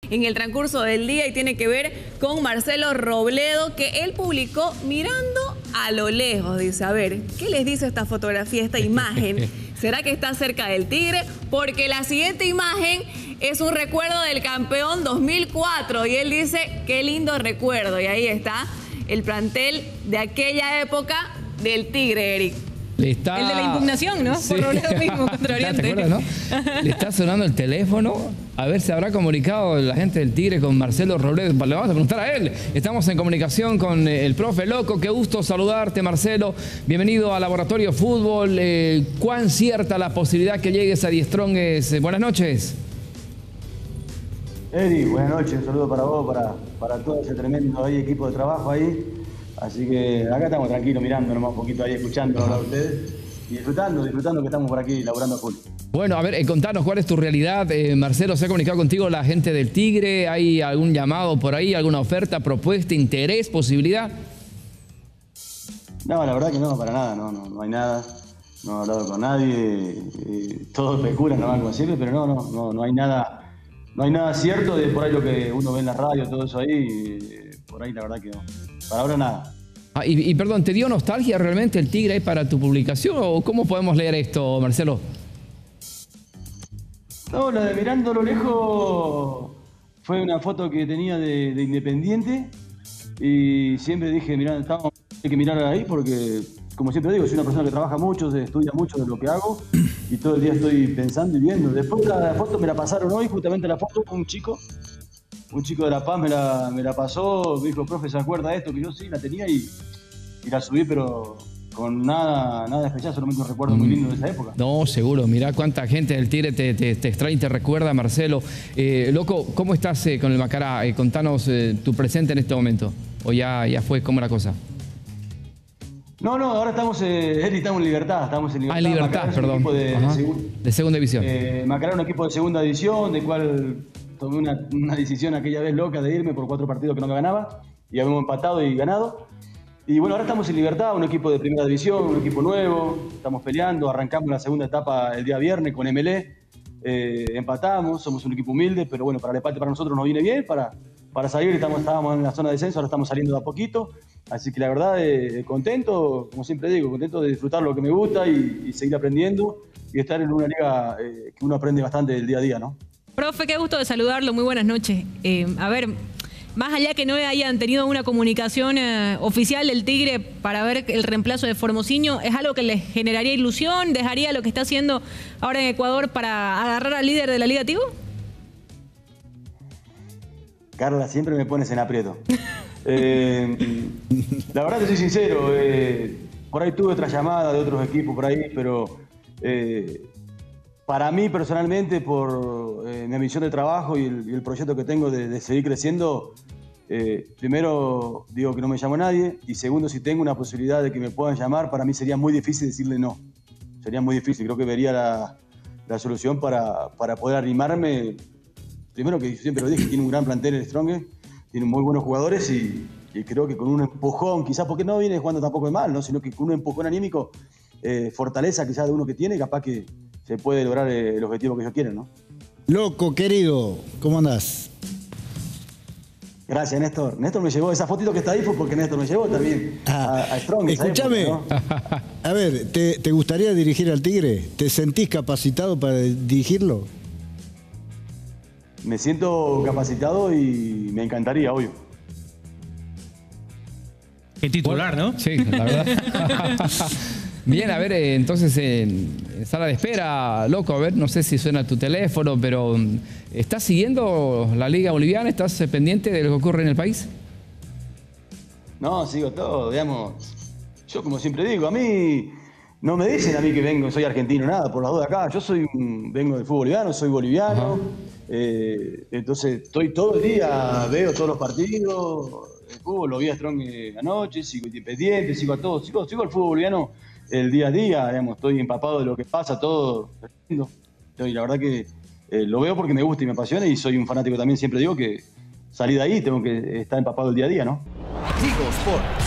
en el transcurso del día y tiene que ver con Marcelo Robledo, que él publicó mirando a lo lejos. Dice, a ver, ¿qué les dice esta fotografía, esta imagen? ¿Será que está cerca del Tigre? Porque la siguiente imagen es un recuerdo del campeón 2004 y él dice, qué lindo recuerdo. Y ahí está el plantel de aquella época del Tigre, Eric. El de la impugnación, ¿no? Sí. Por Robledo mismo contra Oriente. ¿Te acuerdas, no? Le está sonando el teléfono. A ver, ¿se habrá comunicado la gente del Tigre con Marcelo Robledo? Le vamos a preguntar a él. Estamos en comunicación con el profe Loco. Qué gusto saludarte, Marcelo. Bienvenido a Laboratorio Fútbol. ¿Cuán cierta la posibilidad que llegues a Die Strongest? Buenas noches. Eri, buenas noches. Un saludo para vos, para todo ese tremendo equipo de trabajo ahí. Así que acá estamos tranquilos, mirando nomás un poquito ahí, escuchando a ustedes y disfrutando que estamos por aquí laburando full. Bueno, a ver, contanos cuál es tu realidad. Marcelo, ¿se ha comunicado contigo la gente del Tigre? ¿Hay algún llamado por ahí, alguna oferta, propuesta, interés, posibilidad? No, la verdad que no, para nada, no hay nada. No he hablado con nadie, todo especula nomás como siempre, pero no hay nada. No hay nada cierto de por ahí lo que uno ve en la radio, todo eso ahí, por ahí la verdad que no. Para ahora nada. Y perdón, ¿te dio nostalgia realmente el Tigre ahí para tu publicación o cómo podemos leer esto, Marcelo? No, la de mirando a lo lejos fue una foto que tenía de Independiente y siempre dije, mirá, hay que mirar ahí porque, como siempre digo, soy una persona que trabaja mucho, se estudia mucho de lo que hago y todo el día estoy pensando y viendo. Después la foto me la pasaron hoy, justamente la foto con un chico de La Paz me la pasó, me dijo, profe, ¿se acuerda de esto? Que yo sí la tenía y la subí, pero con nada especial, solamente un recuerdo muy lindo de esa época. No, seguro. Mirá cuánta gente del Tigre te extrae y te recuerda, Marcelo. Loco, ¿cómo estás con el Macará? Contanos tu presente en este momento. ¿O ya fue? ¿Cómo la cosa? No, ahora estamos en Libertad. Estamos en Libertad. En Libertad, perdón. De segunda división. Macará es un equipo de segunda división, del cual tomé una decisión aquella vez loca de irme por 4 partidos que no me ganaba. Y habíamos empatado y ganado. Y bueno, ahora estamos en Libertad, un equipo de primera división, un equipo nuevo. Estamos peleando, arrancamos la segunda etapa el día viernes con MLE. Empatamos, somos un equipo humilde, pero bueno, para el empate para nosotros nos viene bien. Para salir, estábamos en la zona de descenso, ahora estamos saliendo de a poquito. Así que la verdad, contento, como siempre digo, contento de disfrutar lo que me gusta y seguir aprendiendo y estar en una liga que uno aprende bastante del día a día, ¿no? Profe, qué gusto de saludarlo, muy buenas noches. A ver, más allá que no hayan tenido una comunicación oficial del Tigre para ver el reemplazo de Formosinho, ¿es algo que les generaría ilusión? ¿Dejaría lo que está haciendo ahora en Ecuador para agarrar al líder de la Liga Tigo? Carla, siempre me pones en aprieto. La verdad, te soy sincero, por ahí tuve otra llamada de otros equipos por ahí, pero para mí personalmente, por mi ambición de trabajo y el proyecto que tengo de seguir creciendo, primero digo que no me llama nadie y segundo, si tengo una posibilidad de que me puedan llamar, para mí sería muy difícil decirle no. Sería muy difícil, creo que vería la solución para poder animarme. Primero que siempre lo dije, tiene un gran plantel el Strongest, tiene muy buenos jugadores y creo que con un empujón, quizás porque no viene jugando tampoco de mal, ¿no? Sino que con un empujón anímico, fortaleza quizás de uno que tiene, capaz que se puede lograr el objetivo que ellos quieren, ¿no? Loco, querido, ¿cómo andás? Gracias, Néstor. Néstor me llevó, esa fotito que está ahí fue porque Néstor me llevó también a Strongest. Escúchame, ¿no? A ver, ¿te gustaría dirigir al Tigre? ¿Te sentís capacitado para dirigirlo? Me siento capacitado y me encantaría, obvio. Qué titular, ¿no? Sí, la verdad. Bien, a ver, entonces en sala de espera, Loco, a ver, no sé si suena tu teléfono, pero ¿estás siguiendo la Liga Boliviana? ¿Estás pendiente de lo que ocurre en el país? No, sigo todo, digamos. Yo, como siempre digo, a mí no me dicen a mí que soy argentino, nada, por las dudas acá. Yo vengo del fútbol boliviano, soy boliviano. Entonces estoy todo el día, veo todos los partidos, el fútbol, lo vi a Strong anoche, sigo Independiente, sigo a todos, sigo el fútbol boliviano el día a día, digamos, estoy empapado de lo que pasa, todo. La verdad que lo veo porque me gusta y me apasiona y soy un fanático también, siempre digo que salí de ahí, tengo que estar empapado el día a día, ¿no? Tigo Sport.